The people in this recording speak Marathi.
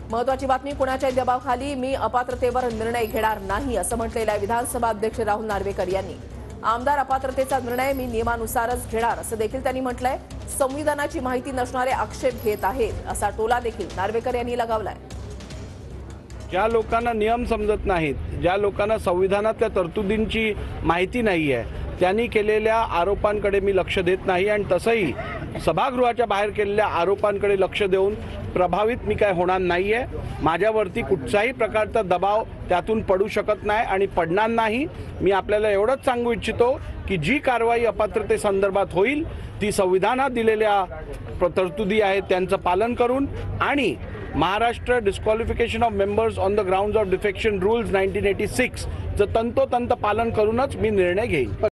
महत्वाची बातमी, कुणाच्या दबावाखाली मी अपात्रतेवर निर्णय घेणार नाही असं म्हटलेलं आहे विधानसभा अध्यक्ष राहुल नार्वेकर यांनी। आमदार अपात्रतेचा निर्णय मी नियमानुसारच घेणार असं देखील त्यांनी म्हटलंय। संविधानाची माहिती नसणारे आक्षेप घेत आहेत असा टोला देखील नार्वेकर यांनी लगावलाय। ज्या लोकांना नियम समजत नाहीत, ज्या लोकांना संविधानातल्या तरतुदींची माहिती नाही आहे, त्यांनी केलेल्या आरोपांकडे मी लक्ष देत नाही आणि तसंही सभागृहाच्या बाहेर केलेल्या आरोपांकडे लक्ष देऊन प्रभावित मी काय होणार नाहीये। माझ्यावरती कुठचाही प्रकारचा दबाव त्यातून पडू शकत नाही आणि पडणार नाही। मी आपल्याला एवढंच सांगू इच्छितो की जी कारवाई अपात्रते संदर्भात होईल ती संविधानात दिलेल्या तरतुदी आहेत त्यांचं पालन करून आणि Maharashtra disqualification of members on the grounds of defection rules 1986 चं तंतोतंत पालन करूनच मी निर्णय घेईन।